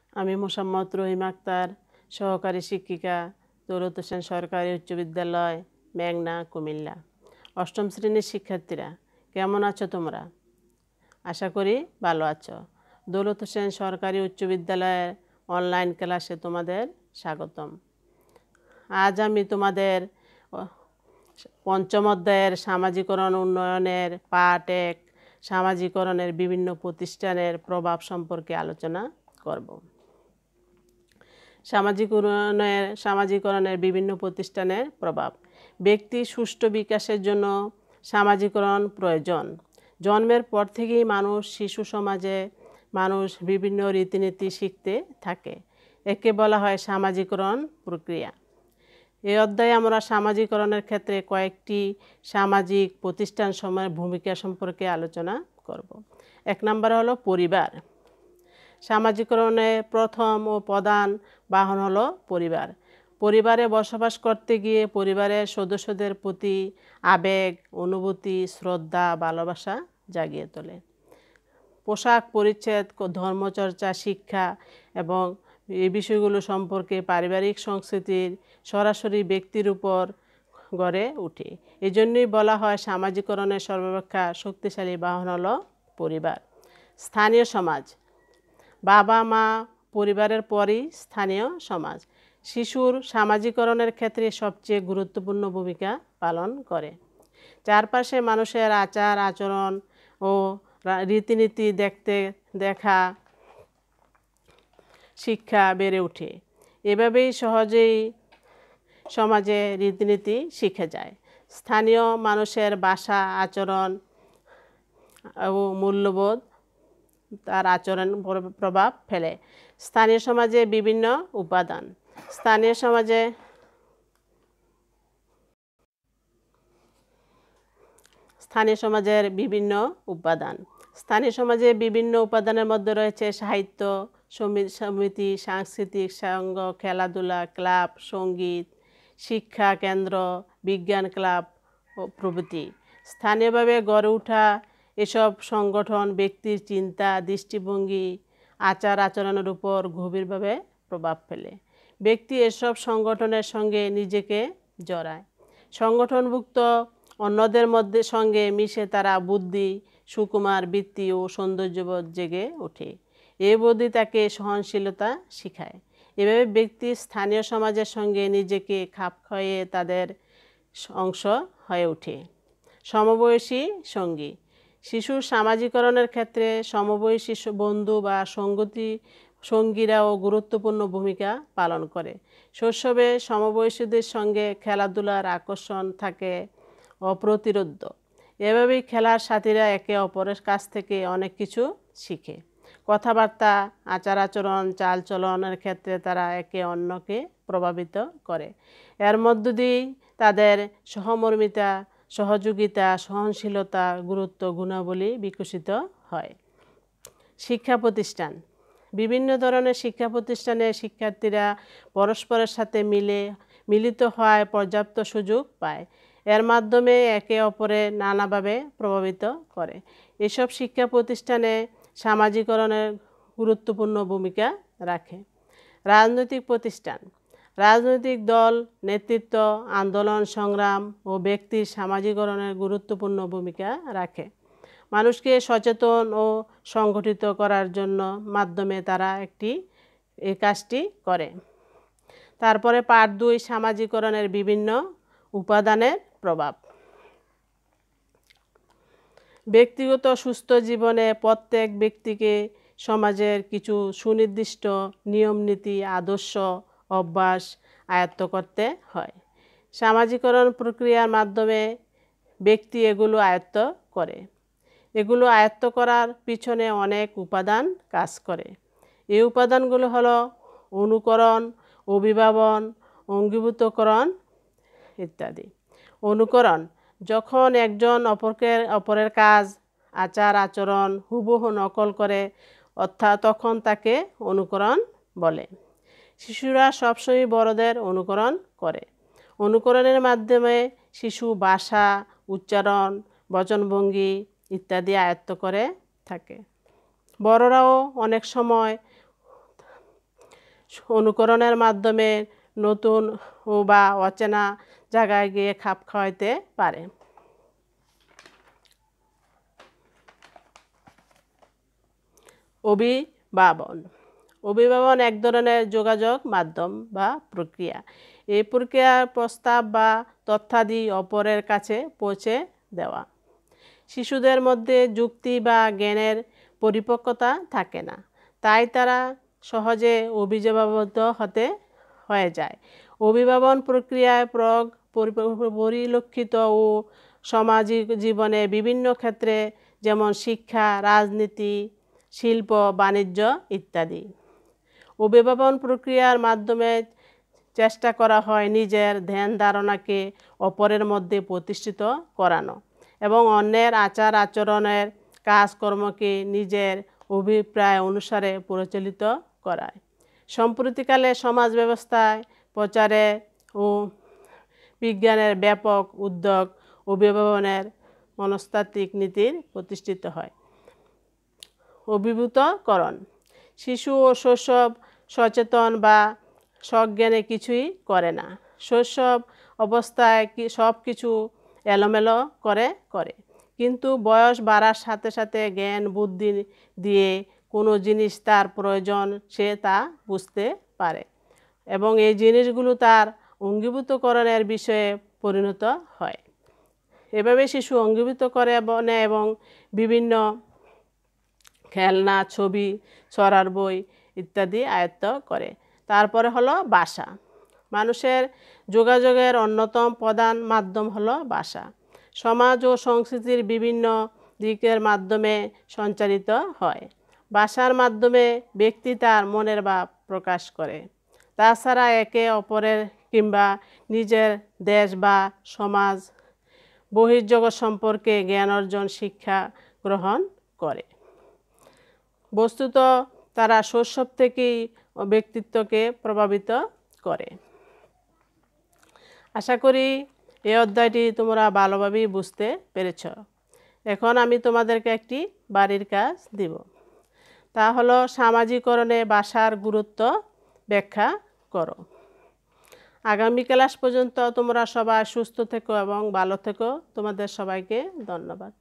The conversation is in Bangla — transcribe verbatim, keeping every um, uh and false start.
আমি মোসাম্মদ রহিম আক্তার, সহকারী শিক্ষিকা, দৌলত হোসেন সরকারি উচ্চ বিদ্যালয়, মেঘনা, কুমিল্লা। অষ্টম শ্রেণীর শিক্ষার্থীরা কেমন আছো তোমরা? আশা করি ভালো আছো। দৌলত হোসেন সরকারি উচ্চ বিদ্যালয়ের অনলাইন ক্লাসে তোমাদের স্বাগতম। আজ আমি তোমাদের পঞ্চম অধ্যায়ের সামাজিকরণ উন্নয়নের পাঠ এক সামাজিকরণের বিভিন্ন প্রতিষ্ঠানের প্রভাব সম্পর্কে আলোচনা করব। সামাজিক উন্নয়নের সামাজিকরণের বিভিন্ন প্রতিষ্ঠানের প্রভাব। ব্যক্তির সুষ্ঠু বিকাশের জন্য সামাজিকরণ প্রয়োজন। জন্মের পর থেকেই মানুষ শিশু সমাজে মানুষ বিভিন্ন রীতিনীতি শিখতে থাকে। একে বলা হয় সামাজিকরণ প্রক্রিয়া। এই অধ্যায়ে আমরা সামাজিকরণের ক্ষেত্রে কয়েকটি সামাজিক প্রতিষ্ঠান সময়ের ভূমিকা সম্পর্কে আলোচনা করব। এক নম্বর হলো পরিবার। সামাজিকরণে প্রথম ও প্রধান বাহন হলো পরিবার। পরিবারে বসবাস করতে গিয়ে পরিবারের সদস্যদের প্রতি আবেগ, অনুভূতি, শ্রদ্ধা, ভালোবাসা জাগিয়ে তোলে। পোশাক পরিচ্ছদ, ধর্মচর্চা, শিক্ষা এবং এই বিষয়গুলো সম্পর্কে পারিবারিক সংস্কৃতির সরাসরি ব্যক্তির উপর গড়ে ওঠে। এই জন্যই বলা হয় সামাজিকরণের সর্বাপেক্ষা শক্তিশালী বাহন হলো পরিবার। স্থানীয় সমাজ। বাবা মা পরিবারের পরই স্থানীয় সমাজ শিশুর সামাজিকরণের ক্ষেত্রে সবচেয়ে গুরুত্বপূর্ণ ভূমিকা পালন করে। চারপাশে মানুষের আচার আচরণ ও রীতিনীতি দেখতে দেখা শিক্ষা বেড়ে ওঠে। এভাবেই সহজেই সমাজে রীতিনীতি শিখে যায়। স্থানীয় মানুষের ভাষা, আচরণ ও মূল্যবোধ তার আচরণ প্রভাব ফেলে। স্থানীয় সমাজে বিভিন্ন উপাদান। স্থানীয় সমাজে স্থানীয় সমাজের বিভিন্ন উপাদান স্থানীয় সমাজে বিভিন্ন উপাদানের মধ্যে রয়েছে সাহিত্য, সমিতি, সাংস্কৃতিক সংঘ, খেলাধুলা, ক্লাব, সঙ্গীত, শিক্ষা কেন্দ্র, বিজ্ঞান ক্লাব প্রভৃতি। স্থানীয়ভাবে গড়ে ওঠা এসব সংগঠন ব্যক্তির চিন্তা, দৃষ্টিভঙ্গি, আচার আচরণের উপর গভীরভাবে প্রভাব ফেলে। ব্যক্তি এসব সংগঠনের সঙ্গে নিজেকে জড়ায়। সংগঠনভুক্ত অন্যদের মধ্যে সঙ্গে মিশে তারা বুদ্ধি, সুকুমার বৃত্তি ও সৌন্দর্যবোধ জেগে ওঠে। এই বুদ্ধি তাকে সহনশীলতা শিখায়। এভাবে ব্যক্তি স্থানীয় সমাজের সঙ্গে নিজেকে খাপ খাইয়ে তাদের অংশ হয়ে ওঠে। সমবয়সী সঙ্গী। শিশুর সামাজিকরণের ক্ষেত্রে সমবয়সী বন্ধু বা সঙ্গতি সঙ্গীরাও গুরুত্বপূর্ণ ভূমিকা পালন করে। শৈশবে সমবয়সীদের সঙ্গে খেলাধুলার আকর্ষণ থাকে অপ্রতিরোধ্য। এভাবেই খেলার সাথীরা একে অপরের কাছ থেকে অনেক কিছু শিখে। কথাবার্তা, আচার আচরণ, চালচলনের ক্ষেত্রে তারা একে অন্যকে প্রভাবিত করে। এর মধ্য দিয়েই তাদের সহমর্মিতা, সহযোগিতা, সহনশীলতা, গুরুত্ব গুণাবলী বিকশিত হয়। শিক্ষা প্রতিষ্ঠান। বিভিন্ন ধরনের শিক্ষা প্রতিষ্ঠানে শিক্ষার্থীরা পরস্পরের সাথে মিলে মিলিত হওয়ায় পর্যাপ্ত সুযোগ পায়। এর মাধ্যমে একে অপরের নানাভাবে প্রভাবিত করে। এসব শিক্ষা প্রতিষ্ঠানে সামাজিকরণের গুরুত্বপূর্ণ ভূমিকা রাখে। রাজনৈতিক প্রতিষ্ঠান। রাজনৈতিক দল, নেতৃত্ব, আন্দোলন, সংগ্রাম ও ব্যক্তির সামাজিকরণের গুরুত্বপূর্ণ ভূমিকা রাখে। মানুষকে সচেতন ও সংগঠিত করার জন্য মাধ্যমে তারা একটি এই কাজটি করে। তারপরে পার্ট দুই সামাজিকরণের বিভিন্ন উপাদানের প্রভাব। ব্যক্তিগত সুস্থ জীবনে প্রত্যেক ব্যক্তিকে সমাজের কিছু সুনির্দিষ্ট নিয়মনীতি, আদর্শ, অভ্যাস আয়ত্ত করতে হয়। সামাজিকরণ প্রক্রিয়ার মাধ্যমে ব্যক্তি এগুলো আয়ত্ত করে। এগুলো আয়ত্ত করার পিছনে অনেক উপাদান কাজ করে। এই উপাদানগুলো হলো অনুকরণ, অভিভাবন, অঙ্গীভূতকরণ ইত্যাদি। অনুকরণ। যখন একজন অপরকে অপরের কাজ, আচার আচরণ হুবহু নকল করে অর্থাৎ তখন তাকে অনুকরণ বলে। শিশুরা সবসময় বড়দের অনুকরণ করে। অনুকরণের মাধ্যমে শিশু ভাষা, উচ্চারণ, বচনভঙ্গি ইত্যাদি আয়ত্ত করে থাকে। বড়রাও অনেক সময় অনুকরণের মাধ্যমে নতুন ও বা অচেনা জায়গায় গিয়ে খাপ খাওয়াইতে পারে। অভিভাবন অভিভাবন এক ধরনের যোগাযোগ মাধ্যম বা প্রক্রিয়া। এই প্রক্রিয়ার প্রস্তাব বা তথ্যাদি অপরের কাছে পৌঁছে দেওয়া। শিশুদের মধ্যে যুক্তি বা জ্ঞানের পরিপক্কতা থাকে না, তাই তারা সহজে অভিভাবক হতে হয়ে যায়। অভিভাবন প্রক্রিয়ায় প্রয়োগ পরিলক্ষিত ও সামাজিক জীবনে বিভিন্ন ক্ষেত্রে, যেমন শিক্ষা, রাজনীতি, শিল্প, বাণিজ্য ইত্যাদি। অভিভাবন প্রক্রিয়ার মাধ্যমে চেষ্টা করা হয় নিজের ধ্যান ধারণাকে অপরের মধ্যে প্রতিষ্ঠিত করানো এবং অন্যের আচার আচরণের কাজকর্মকে নিজের অভিপ্রায় অনুসারে পরিচালিত করায়। সম্প্রতিকালে সমাজ ব্যবস্থায় প্রচারে ও বিজ্ঞানের ব্যাপক উদ্যোগ অভিভাবনের মনস্তাত্ত্বিক নীতির প্রতিষ্ঠিত হয়। অভিভূতকরণ শিশু ও শৈশব সচেতন বা সজ্ঞানে কিছুই করে না। শৈশব অবস্থায় কি সব কিছু এলোমেলো করে করে কিন্তু বয়স বাড়ার সাথে সাথে জ্ঞান বুদ্ধি দিয়ে কোনো জিনিস তার প্রয়োজন সে তা বুঝতে পারে এবং এই জিনিসগুলো তার অঙ্গীভূতকরণের বিষয়ে পরিণত হয়। এভাবে শিশু অঙ্গীভূত করে নেয় এবং বিভিন্ন খেলনা, ছবি, ছড়ার বই ইত্যাদি আয়ত্ত করে। তারপরে হলো ভাষা। মানুষের যোগাযোগের অন্যতম প্রধান মাধ্যম হলো ভাষা। সমাজ ও সংস্কৃতির বিভিন্ন দিকের মাধ্যমে সঞ্চারিত হয়। ভাষার মাধ্যমে ব্যক্তি তার মনের ভাব প্রকাশ করে। তাছাড়া একে অপরের কিংবা নিজের দেশ বা সমাজ বহির্জগৎ সম্পর্কে জ্ঞান অর্জন, শিক্ষা গ্রহণ করে। বস্তুত তারা শৈশব থেকেই ব্যক্তিত্বকে প্রভাবিত করে। আশা করি এই অধ্যায়টি তোমরা ভালোভাবেই বুঝতে পেরেছ। এখন আমি তোমাদেরকে একটি বাড়ির কাজ দিব, তা হলো সামাজিকরণে ভাষার গুরুত্ব ব্যাখ্যা করো। আগামী ক্লাস পর্যন্ত তোমরা সবাই সুস্থ থেকো এবং ভালো থেকো। তোমাদের সবাইকে ধন্যবাদ।